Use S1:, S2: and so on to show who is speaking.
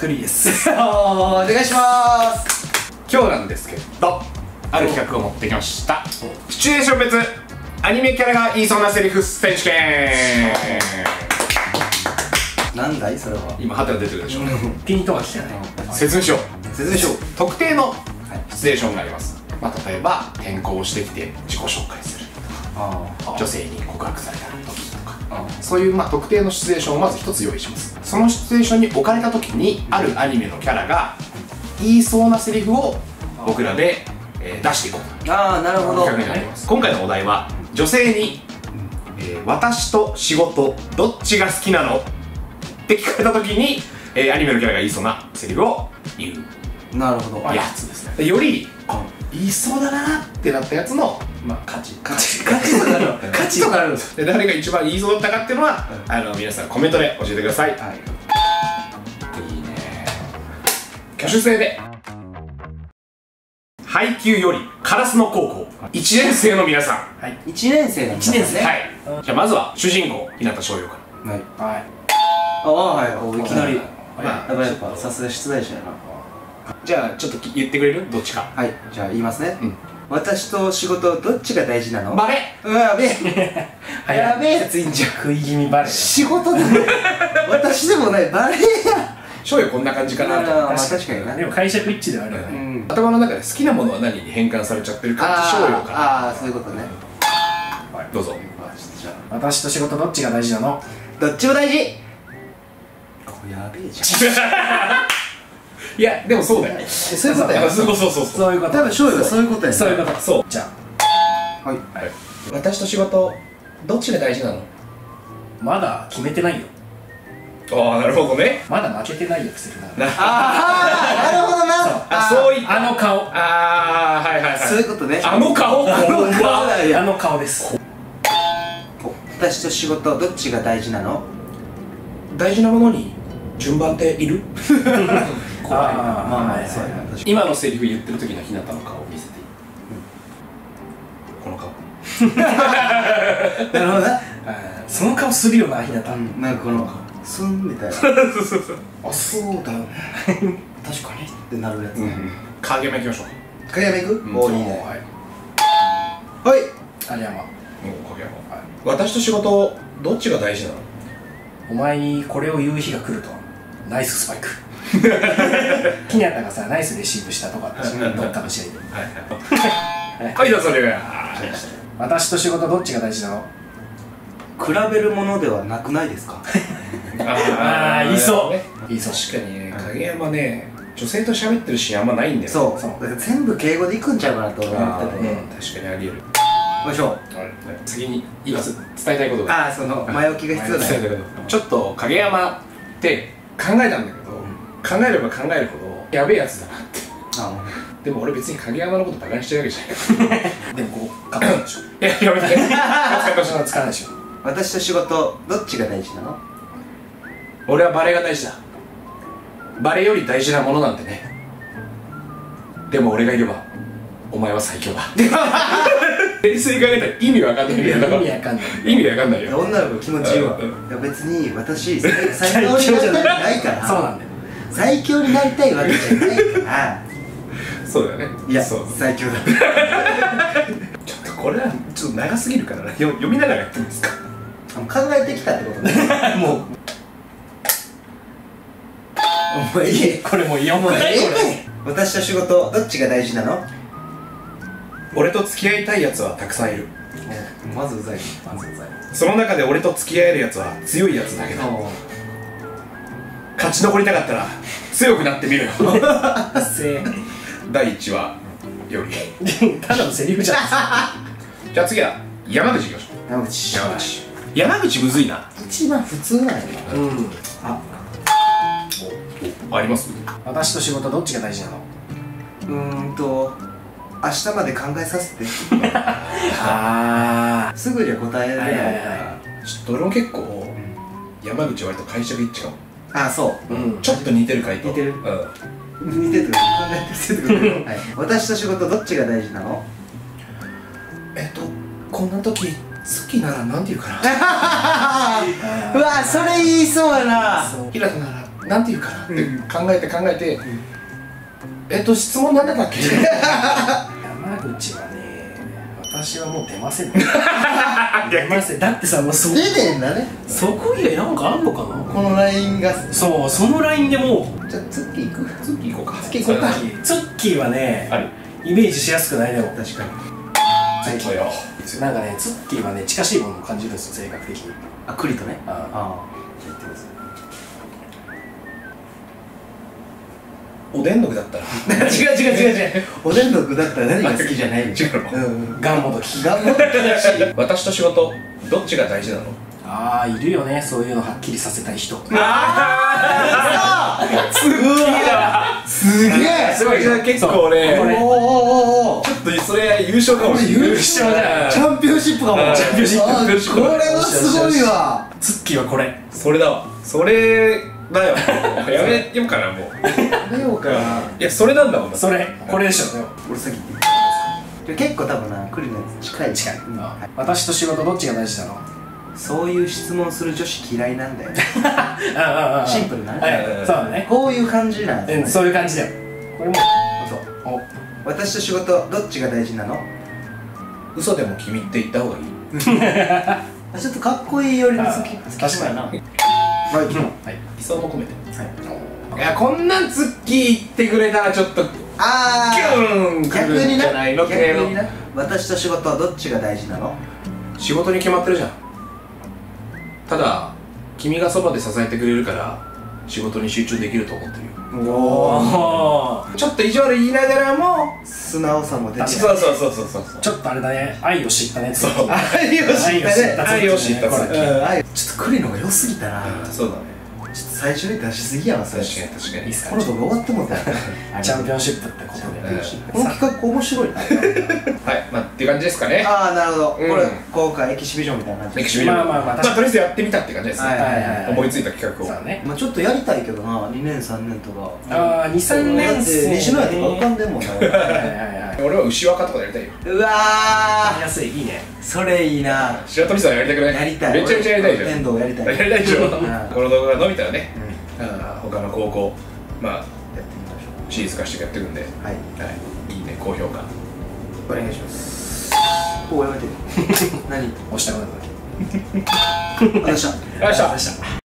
S1: クリです。
S2: お願いします。
S3: 今日なんですけど、ある企画を持ってきました。シチュエーション別アニメキャラが言いそうなセリフ選手権。
S2: なんだいそれは。
S3: 今ハテナ出てるでしょ。
S1: ピントが来てない。
S3: 説明しよう。
S2: 説明しよう。
S3: 特定のシチュエーションがあります。例えば転校してきて自己紹介するとか、女性に告白された時とか、そういう特定のシチュエーションをまず一つ用意します。そのシチュエーションに置かれた時にあるアニメのキャラが言いそうなセリフを僕らで出していこうと。
S2: ああ、なるほど。
S3: 企画になります。今回のお題は女性に私と仕事どっちが好きなのって聞かれた時にアニメのキャラが言いそうなセリフを言う
S2: なるほど。
S3: やつですね。より言いそうだなってなったやつの勝ちとかあるんですよ。で誰が一番言いそうだったかっていうのは皆さんコメントで教えてください。いいね。挙手制で配給より烏野高校1年生の皆さん。
S1: はい。
S2: 1年生なんですね。
S3: はい。じゃあまずは主人公日向翔陽から。
S2: はい。
S1: はい。
S2: ああ、はい。いきなり。
S3: まあ
S2: やっぱさすが出題者やな。
S3: じゃあちょっと言ってくれる？どっちか。
S2: はい。じゃあ言いますね。私と仕事どっちが大事なの？
S3: バレ。
S2: やべえ。やべえやついいんじゃん。
S1: 食い気味バレ。
S2: 仕事でも私でもないバレエや。
S3: 翔陽こんな感じかなと。
S2: まあ確かにな。
S1: でも解釈一致ではあるよね。
S3: 頭の中で好きなものは何に変換されちゃってる感じ翔陽かな。
S2: ああ、そういうことね。
S3: どうぞ。
S2: じゃあ
S1: 私と仕事どっちが大事なの？
S2: どっちも大事。これやべえじゃん。
S3: いやでもそうだよ。
S2: そういうことや。
S3: そう
S1: そういうこと。
S2: 多分翔陽はそういうことや。
S1: そういうこと。
S3: そう。
S1: じゃ
S2: はい。
S3: 私と仕事どっちが大事なの？
S1: あまだ決めてないよ。
S3: ああ、なるほどね。
S1: まだ負けてないよセリフだ。
S2: ああ、なるほどな。
S3: そういった
S1: あの顔。
S3: ああ、はいはいはい。
S2: そういうことね。
S3: あの顔。
S1: あの顔です。
S2: 私と仕事どっちが大事なの？
S3: 大事なものに順番っている？
S1: 怖いな。
S2: まあそうやな。
S3: 今のセリフ言ってる時の日向の顔を見せていい？この顔。
S2: なるほどな。
S1: その顔するよな日向。
S2: なんかこのスンみたいな。あ、そうだよね。確かにってなるやつ。
S3: 影山行きましょう。
S2: 影山行く？お、いいね。
S3: はい。
S1: 影山。
S3: 影山。私と仕事どっちが大事なの？
S1: お前にこれを言う日が来るとは。ナイススパイク。日向がさナイスレシーブしたとかどっかの試合で。
S3: はい、どうぞ。
S1: 私と仕事どっちが大事なの？
S2: 比べるものではなくないですか？
S1: ああ、言いそう。
S3: 言いそう。確かにね、影山ね、女性と喋ってるシーンあんまないんだよ。
S2: そう。だから全部敬語でいくんちゃうかなと思ってて。
S3: 確かにあり得る。
S2: よいしょ。
S3: 次に言いたいことが。
S2: ああ、その前置きが必要だよ。
S3: ちょっと影山って考えたんだけど、考えれば考えるほどやべえやつだなって。でも俺別に影山のことバカにしてるわけじゃない。
S1: でもここ勝ったでしょ。
S3: いや、やめて。
S1: 使わないでしょ。
S2: 私と仕事どっちが大事なの？
S3: 俺はバレエが大事だ。バレエより大事なものなんてね。でも俺がいればお前は最強だ。冷静に考えたら意味わかんない。
S1: 意味わかんない。
S3: 意味わかんないよ。
S2: 女の子気持ちいいわ。いや別に私最強になりたくないから。
S1: そうなんだよ。
S2: 最強になりたいわけじゃないから。
S3: そうだよね。
S2: いや、最強だ。
S3: ちょっとこれはちょっと長すぎるからな。読みながらやってみますか。
S2: 考えてきたってことね。もうお前いい。
S1: これもう4回。
S2: 私と仕事どっちが大事なの？
S3: 俺と付き合いたいやつはたくさんいる。
S2: まずうざい。
S3: その中で俺と付き合えるやつは強いやつだけど、勝ち残りたかったら強くなってみるよ。第1話より。
S1: ただのセリフじゃん。
S3: じゃあ次は山口いきましょう。山口むずいな。
S2: 一番普通なんやな。
S3: あります？
S1: 私と仕事どっちが大事なの？
S2: 明日まで考えさせて。すぐには答えられないから。
S3: ちょっと俺も結構山口割と解釈一致かも。
S2: あ、そう。
S3: ちょっと似てる回答。
S2: 似てる。似てる。考えてきてるってこと。私と仕事どっちが大事なの？
S3: こんな時好きならなんて言うかな。
S2: うわ、それ言いそうやな。
S3: 平田ならなんていうかなって考えて考えて、質問なんだっけ。
S1: 山口はね、私はもう出ませんね。出ません。だってさ、もう
S2: 出てんだね。
S1: そこ以外なんかあんのかな。
S2: このラインが。
S1: そう、そのラインでもう。
S2: じゃあツッキー行く。
S3: ツッキー行こうか。
S2: ツッキー行こうか。
S1: ツッキーはね、イメージしやすくないでも。
S2: 確かに。
S3: そうよ。
S1: なんかね、ツッキーはね、近しいものを感じるんですよ、性格的に。
S2: あ、栗とね。
S1: ああ。
S3: おでんの具だったら。
S2: 違う。おでんの具だったら何が好きじゃないの。違う。
S1: ガンモドキ。
S2: ガンモドキだし。
S3: 私と仕事どっちが大事なの？
S1: ああ、いるよね、そういうのはっきりさせたい人。
S3: ああ、
S2: すげえ。
S3: すごい、じゃあ結構ね。
S2: おお。
S3: ちょっとそれ優勝かもしれない。
S1: 優勝だよ。
S2: チャンピオンシップかも。
S3: チャンピオンシップ。
S2: これはすごいわ。
S1: ツッキーはこれ。
S3: それだわ。それだよ。やめようかな、もう。
S2: やめようかな。
S3: いや、それなんだもん。
S1: それ、これでしょ。
S2: 俺先言って。結構多分な、栗のやつ近い。
S1: 私と仕事どっちが大事なの？
S2: そういう質問する女子嫌いなんだよ。シンプルな。
S1: そうだね。
S2: こういう感じなん
S1: です。そういう感じだよ。これも。
S2: そう。私と仕事どっちが大事なの？
S3: 嘘でも君って言った方がいい。
S2: ちょっとかっこいいよりの好きそうやな。はい。
S3: 理想も込めて。いや、こんなんツッキー言ってくれたらちょっと
S2: 逆にな。
S3: 逆にな。
S2: 私と仕事どっちが大事なの？
S3: 仕事に決まってるじゃん。ただ君がそばで支えてくれるから仕事に集中できると思ってるよ。
S1: おお。
S3: ちょっと意地悪言いながらも
S2: 素直さも出てる。
S3: そう。
S1: ちょっとあれだね、愛を知ったね。
S3: そう。
S2: 愛を知ったね。
S3: 愛を知った。
S2: ちょっと栗のが良すぎたな。
S3: そうだね。
S2: ちょっと最初に出しすぎやわ。
S3: 確かに。
S2: この動画終わってもうたよ。
S1: チャンピオンシップってことで。
S2: この企画面白いな。
S3: はい、まあっていう感じですかね。
S2: ああ、なるほど。これ今回エキシビジョンみたいな感じ。
S3: エキシビジョン。まあとりあえずやってみたって感じですね。思いついた企画を。
S1: そうね。
S2: まあちょっとやりたいけどな、2年3年とか。
S1: ああ、2、3年生。
S2: 西野やとか浮かんでんもんな。
S3: 俺は牛若とかやりたいよ。
S2: うわ
S1: ー、安い、いいね。
S2: それいいな。
S3: 白鳥さんやりたくない？
S2: やりたい。
S3: めちゃめちゃやりたいじゃん。
S2: 天童やりたい。
S3: やりたいでしょ。この動画が伸びたらね、他の高校まあ
S2: やってみましょう。
S3: シリーズ化してやっていくんで、
S2: はい、
S3: いいね、高評価
S2: お願いします。お、やめて。何？
S1: 押したくなった。
S2: ありがとうございました。
S3: ありがとうございました。